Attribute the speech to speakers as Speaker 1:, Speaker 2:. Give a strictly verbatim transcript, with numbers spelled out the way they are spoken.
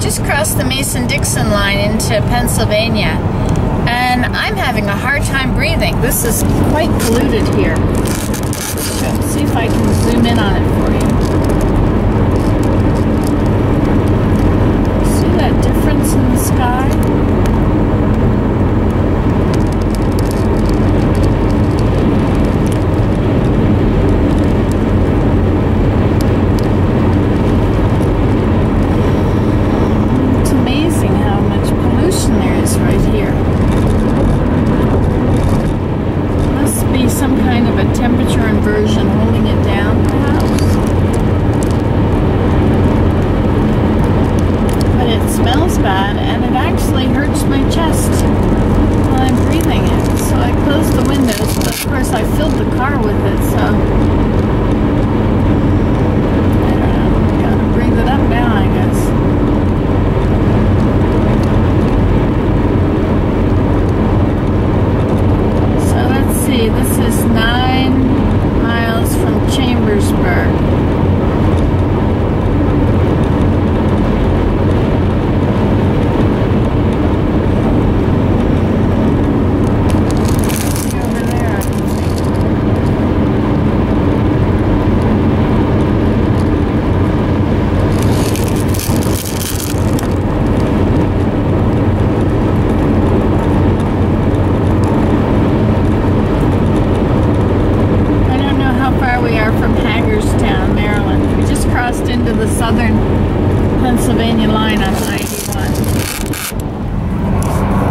Speaker 1: just crossed the Mason-Dixon line into Pennsylvania, and I'm having a hard time breathing. This is quite polluted here. Let's see if I can zoom in on it for you. See that difference in the sky? Some kind of a temperature inversion holding it down, perhaps. But it smells bad, and it actually hurts my chest while I'm breathing it. So I closed the windows, but of course I filled the car with it, so I don't know. Gotta breathe it up now, I guess. This is nine miles from Chambersburg. Over there, I think. Into the southern Pennsylvania line on ninety-one.